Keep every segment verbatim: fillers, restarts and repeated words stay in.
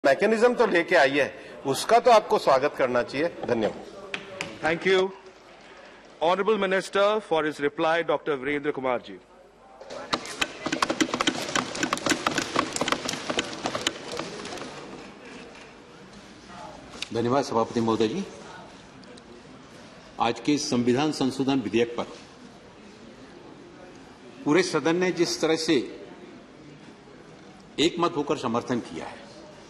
Mechanism तो लेके आई है, उसका तो आपको स्वागत करना चाहिए। धन्यवाद। Thank you. Honourable minister for his reply, doctor Virendra Kumar ji. धन्यवाद सभापति महोदय जी। आज के संविधान संशोधन विधेयक पर पूरे सदन ने जिस तरह से एकमत होकर समर्थन किया है,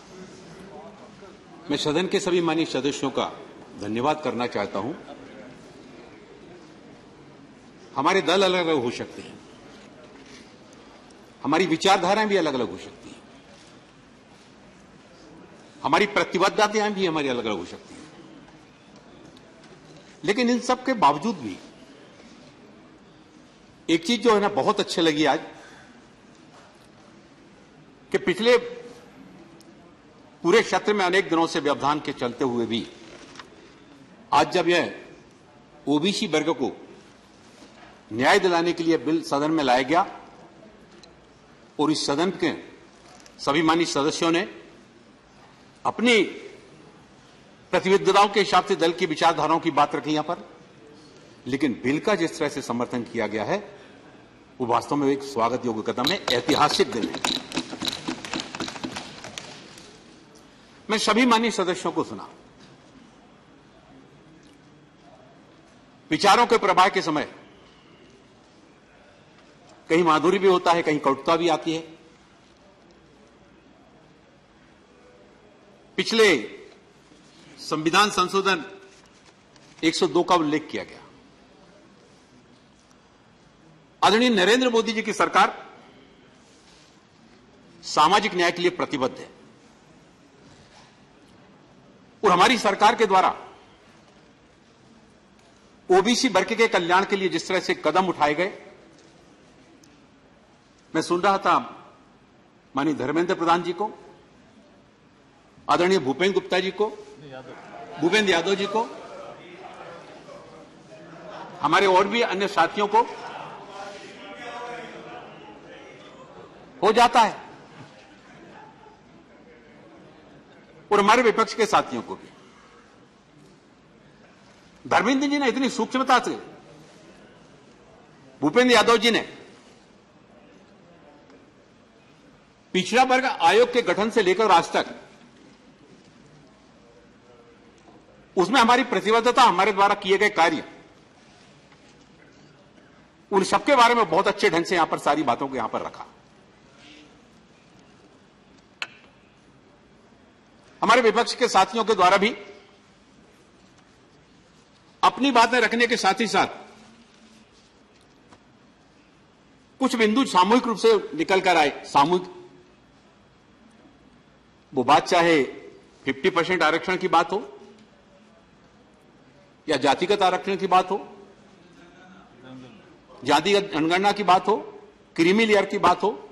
मैं सदन के सभी माननीय सदस्यों का धन्यवाद करना चाहता हूं। हमारे दल अलग अलग हो सकते हैं, हमारी विचारधाराएं भी अलग अलग हो सकती हैं, हमारी प्रतिबद्धताएं भी हमारी अलग अलग हो सकती हैं, लेकिन इन सब के बावजूद भी एक चीज जो है ना बहुत अच्छी लगी आज, कि पिछले पूरे क्षेत्र में अनेक दिनों से व्यवधान के चलते हुए भी आज जब यह ओबीसी वर्ग को न्याय दिलाने के लिए बिल सदन में लाया गया और इस सदन के सभी माननीय सदस्यों ने अपनी प्रतिबद्धताओं के हिसाब से दल की विचारधाराओं की बात रखी यहां पर, लेकिन बिल का जिस तरह से समर्थन किया गया है वो वास्तव में एक स्वागत योग्य कदम है, ऐतिहासिक दिन है। मैं सभी माननीय सदस्यों को सुना, विचारों के प्रवाह के समय कहीं माधुर्य भी होता है, कहीं कटुता भी आती है। पिछले संविधान संशोधन एक सौ दो का उल्लेख किया गया। आदरणीय नरेंद्र मोदी जी की सरकार सामाजिक न्याय के लिए प्रतिबद्ध है और हमारी सरकार के द्वारा ओबीसी वर्ग के कल्याण के लिए जिस तरह से कदम उठाए गए, मैं सुन रहा था माननीय धर्मेंद्र प्रधान जी को, आदरणीय भूपेंद्र गुप्ता जी को, भूपेंद्र यादव जी को, हमारे और भी अन्य साथियों को हो जाता है और हमारे विपक्ष के साथियों को भी। धर्मेंद्र जी ने इतनी सूक्ष्मता से, भूपेंद्र यादव जी ने पिछड़ा वर्ग आयोग के गठन से लेकर आज तक उसमें हमारी प्रतिबद्धता, हमारे द्वारा किए गए कार्य, उन सबके बारे में बहुत अच्छे ढंग से यहां पर सारी बातों को यहां पर रखा। हमारे विपक्ष के साथियों के द्वारा भी अपनी बातें रखने के साथ ही साथ कुछ बिंदु सामूहिक रूप से निकल कर आए। सामूहिक वो बात चाहे पचास परसेंट आरक्षण की बात हो या जातिगत आरक्षण की बात हो, जातिगत जनगणना की बात हो, क्रीमी लेयर की बात हो,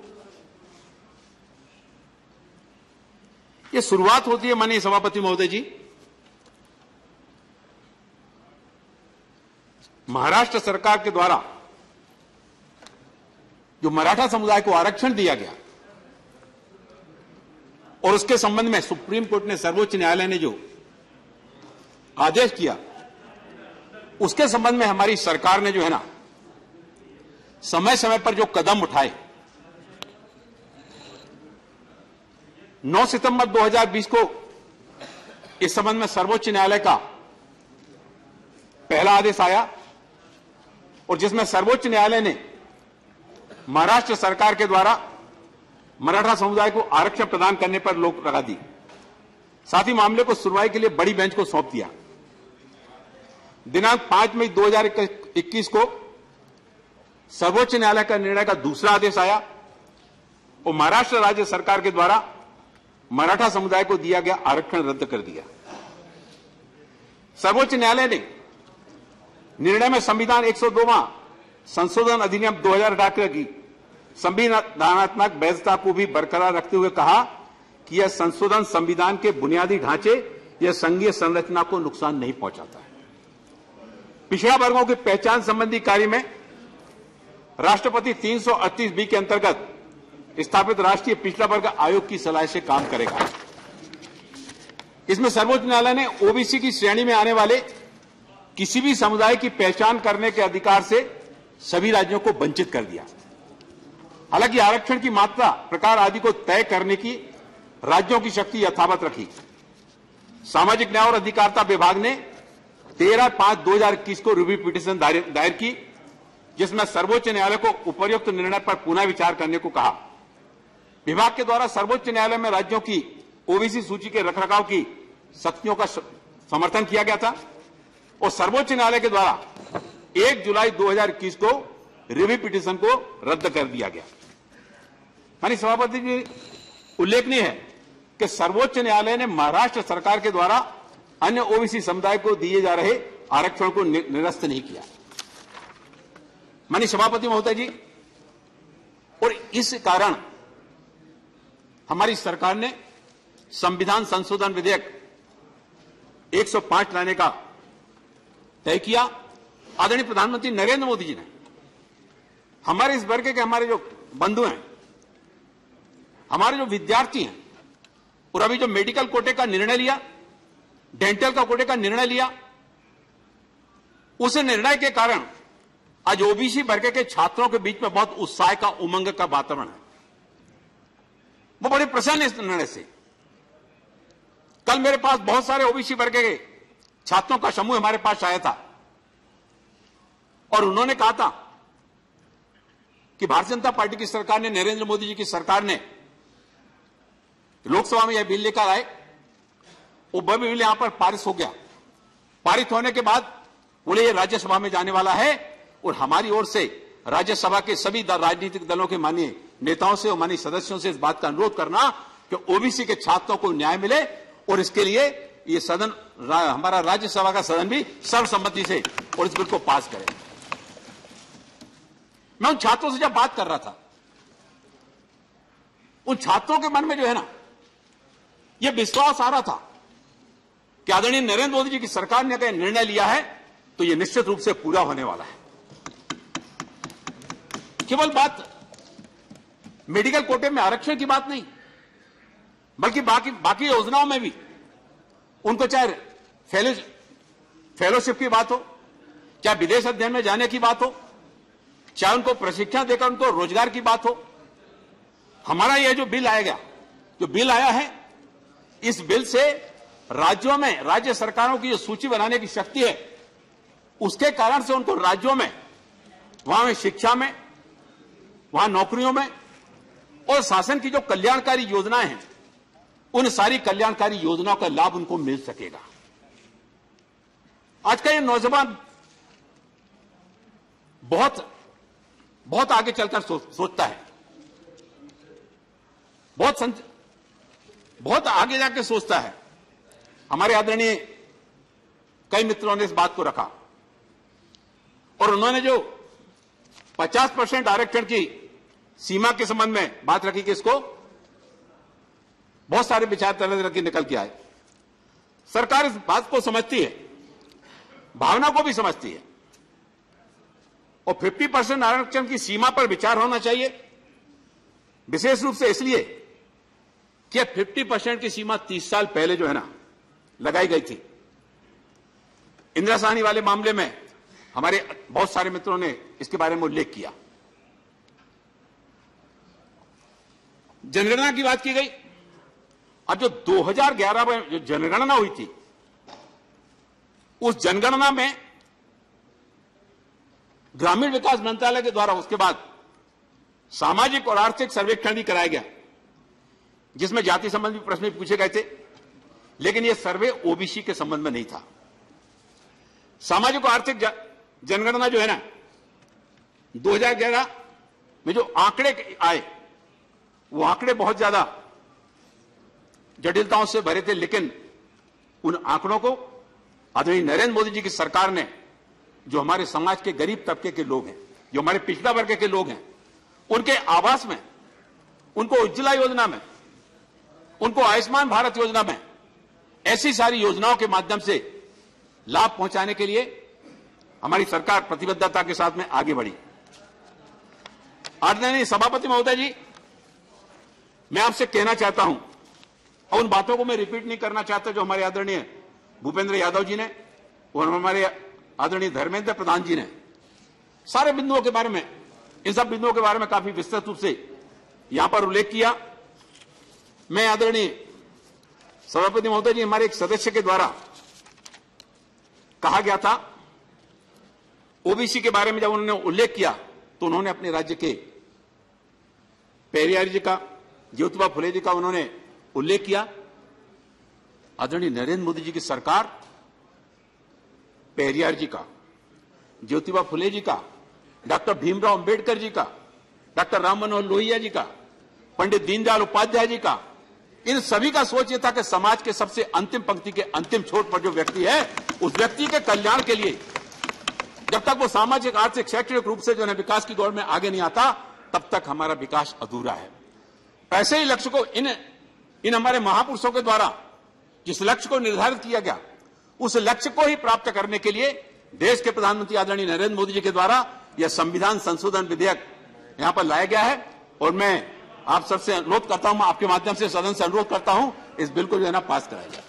ये शुरुआत होती है माननीय सभापति महोदय जी महाराष्ट्र सरकार के द्वारा जो मराठा समुदाय को आरक्षण दिया गया और उसके संबंध में सुप्रीम कोर्ट ने, सर्वोच्च न्यायालय ने जो आदेश किया, उसके संबंध में हमारी सरकार ने जो है ना समय समय पर जो कदम उठाए, नौ सितंबर दो हज़ार बीस को इस संबंध में सर्वोच्च न्यायालय का पहला आदेश आया और जिसमें सर्वोच्च न्यायालय ने महाराष्ट्र सरकार के द्वारा मराठा समुदाय को आरक्षण प्रदान करने पर रोक लगा दी। साथ ही मामले को सुनवाई के लिए बड़ी बेंच को सौंप दिया। दिनांक पांच मई दो हज़ार इक्कीस को सर्वोच्च न्यायालय का निर्णय का दूसरा आदेश आया और महाराष्ट्र राज्य सरकार के द्वारा मराठा समुदाय को दिया गया आरक्षण रद्द कर दिया। सर्वोच्च न्यायालय ने निर्णय में संविधान एक सौ दो संशोधन अधिनियम दो हज़ार अठारह की संविधानात्मक वैधता को भी बरकरार रखते हुए कहा कि यह संशोधन संविधान के बुनियादी ढांचे या संघीय संरचना को नुकसान नहीं पहुंचाता है। पिछड़ा वर्गों की पहचान संबंधी कार्य में राष्ट्रपति तीन सौ अड़तीस बी के अंतर्गत स्थापित राष्ट्रीय पिछड़ा वर्ग आयोग की सलाह से काम करेगा। इसमें सर्वोच्च न्यायालय ने ओबीसी की श्रेणी में आने वाले किसी भी समुदाय की पहचान करने के अधिकार से सभी राज्यों को वंचित कर दिया। हालांकि आरक्षण की मात्रा, प्रकार आदि को तय करने की राज्यों की शक्ति यथावत रखी। सामाजिक न्याय और अधिकारिता विभाग ने तेरह पांच दो हजार इक्कीस को रिव्यू पिटीशन दायर की, जिसमें सर्वोच्च न्यायालय को उपर्युक्त निर्णय पर पुनः विचार करने को कहा। विभाग के द्वारा सर्वोच्च न्यायालय में राज्यों की ओबीसी सूची के रखरखाव की शक्तियों का समर्थन किया गया था और सर्वोच्च न्यायालय के द्वारा एक जुलाई दो हजार इक्कीस को रिव्यू पिटीशन को रद्द कर दिया गया। माननीय सभापति जी, उल्लेखनीय है कि सर्वोच्च न्यायालय ने महाराष्ट्र सरकार के द्वारा अन्य ओबीसी समुदाय को दिए जा रहे आरक्षण को निरस्त नहीं किया। माननीय सभापति महोदय जी, और इस कारण हमारी सरकार ने संविधान संशोधन विधेयक एक सौ पांच लाने का तय किया। आदरणीय प्रधानमंत्री नरेंद्र मोदी जी ने हमारे इस वर्ग के हमारे जो बंधु हैं, हमारे जो विद्यार्थी हैं, और अभी जो मेडिकल कोटे का निर्णय लिया, डेंटल का कोटे का निर्णय लिया, उस निर्णय के कारण आज ओबीसी वर्ग के छात्रों के बीच में बहुत उत्साह का, उमंग का वातावरण है। वो बड़े प्रसन्न इस निर्णय से। कल मेरे पास बहुत सारे ओबीसी वर्ग के छात्रों का समूह हमारे पास आया था और उन्होंने कहा था कि भारतीय जनता पार्टी की सरकार ने, नरेंद्र मोदी जी की सरकार ने लोकसभा में यह बिल लेकर आए, वो बिल यहां पर पारित हो गया। पारित होने के बाद बोले ये राज्यसभा में जाने वाला है और हमारी ओर से राज्यसभा के सभी राजनीतिक दलों के माननीय नेताओं से और माननीय सदस्यों से इस बात का अनुरोध करना कि ओबीसी के छात्रों को न्याय मिले और इसके लिए ये सदन, हमारा राज्यसभा का सदन भी सर्वसम्मति से और इस बिल को पास करे। मैं उन छात्रों से जब बात कर रहा था, उन छात्रों के मन में जो है ना, यह विश्वास आ रहा था कि आदरणीय नरेंद्र मोदी जी की सरकार ने अगर निर्णय लिया है तो यह निश्चित रूप से पूरा होने वाला है। केवल बात मेडिकल कोटे में आरक्षण की बात नहीं, बल्कि बाकी बाकी योजनाओं में भी उनको चाहे फेलो फेलोशिप की बात हो, चाहे विदेश अध्ययन में जाने की बात हो, चाहे उनको प्रशिक्षण देकर उनको रोजगार की बात हो। हमारा यह जो बिल आएगा, जो बिल आया है, इस बिल से राज्यों में, राज्य सरकारों की जो सूची बनाने की शक्ति है, उसके कारण से उनको राज्यों में, वहां में शिक्षा में, वहां नौकरियों में और शासन की जो कल्याणकारी योजनाएं हैं, उन सारी कल्याणकारी योजनाओं का लाभ उनको मिल सकेगा। आज का ये नौजवान बहुत बहुत आगे चलकर सो, सोचता है, बहुत संच, बहुत आगे जाके सोचता है। हमारे आदरणीय कई मित्रों ने इस बात को रखा और उन्होंने जो पचास परसेंट आरक्षण की सीमा के संबंध में बात रखी कि इसको बहुत सारे विचार तरह तरह के निकल के आए। सरकार इस बात को समझती है, भावना को भी समझती है और पचास परसेंट आरक्षण की सीमा पर विचार होना चाहिए, विशेष रूप से इसलिए कि पचास परसेंट की सीमा तीस साल पहले जो है ना लगाई गई थी। इंदिरा साहनी वाले मामले में हमारे बहुत सारे मित्रों ने इसके बारे में उल्लेख किया। जनगणना की बात की गई। अब जो दो हज़ार ग्यारह में जो जनगणना हुई थी, उस जनगणना में ग्रामीण विकास मंत्रालय के द्वारा उसके बाद सामाजिक और आर्थिक सर्वेक्षण भी कराया गया, जिसमें जाति संबंधी प्रश्न भी पूछे गए थे, लेकिन यह सर्वे ओबीसी के संबंध में नहीं था। सामाजिक और आर्थिक जनगणना जो है ना, दो हज़ार ग्यारह में जो आंकड़े आए, वो आंकड़े बहुत ज्यादा जटिलताओं से भरे थे, लेकिन उन आंकड़ों को आदरणीय नरेंद्र मोदी जी की सरकार ने, जो हमारे समाज के गरीब तबके के लोग हैं, जो हमारे पिछड़ा वर्ग के लोग हैं, उनके आवास में, उनको उज्ज्वला योजना में, उनको आयुष्मान भारत योजना में, ऐसी सारी योजनाओं के माध्यम से लाभ पहुंचाने के लिए हमारी सरकार प्रतिबद्धता के साथ में आगे बढ़ी। आदरणीय सभापति महोदय जी, मैं आपसे कहना चाहता हूं और उन बातों को मैं रिपीट नहीं करना चाहता जो हमारे आदरणीय भूपेंद्र यादव जी ने और हमारे आदरणीय धर्मेंद्र प्रधान जी ने सारे बिंदुओं के बारे में, इन सब बिंदुओं के बारे में काफी विस्तृत रूप से यहां पर उल्लेख किया। मैं आदरणीय सभापति महोदय जी, हमारे एक सदस्य के द्वारा कहा गया था, ओबीसी के बारे में जब उन्होंने उल्लेख किया तो उन्होंने अपने राज्य के पेरियार जी का, ज्योतिबा फुले जी का उन्होंने उल्लेख किया। आदरणीय नरेंद्र मोदी जी की सरकार पेरियार जी का, ज्योतिबा फुले जी का, डॉक्टर भीमराव अंबेडकर जी का, डॉक्टर राम मनोहर लोहिया जी का, पंडित दीनदयाल उपाध्याय जी का, इन सभी का सोच यह था कि समाज के सबसे अंतिम पंक्ति के अंतिम छोर पर जो व्यक्ति है, उस व्यक्ति के कल्याण के लिए जब तक वो सामाजिक, आर्थिक, शैक्षणिक रूप से जो है विकास की दौड़ में आगे नहीं आता, तब तक हमारा विकास अधूरा है। ऐसे ही लक्ष्य को इन इन हमारे महापुरुषों के द्वारा जिस लक्ष्य को निर्धारित किया गया, उस लक्ष्य को ही प्राप्त करने के लिए देश के प्रधानमंत्री आदरणीय नरेंद्र मोदी जी के द्वारा यह संविधान संशोधन विधेयक यहां पर लाया गया है। और मैं आप सबसे अनुरोध करता हूं, आपके माध्यम से सदन से अनुरोध करता हूं, इस बिल को जो है ना पास कराया जाए।